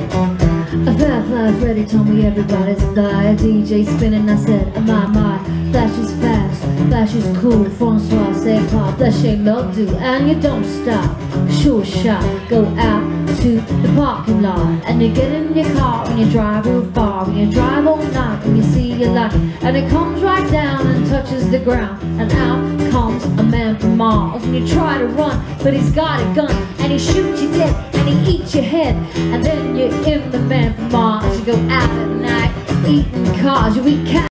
Freddy told me everybody's a fly. A DJ spinning, I said, my, flash is fast, flash is cool. Francois said, pop, flash ain't mildew. And you don't stop, sure shot. Go out to the parking lot, and you get in your car and you drive real far. And you drive all night and you see your light, and it comes right down and touches the ground. And out comes a man from Mars. And you try to run, but he's got a gun, and he shoots you dead, and he eats your head. And then you're in the Man from Mars. You go out at night, eating cars, you eat cats.